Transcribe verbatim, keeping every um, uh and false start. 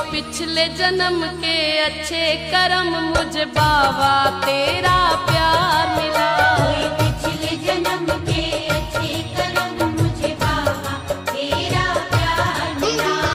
पिछले जन्म के अच्छे कर्म मुझे बाबा तेरा प्यार मिला।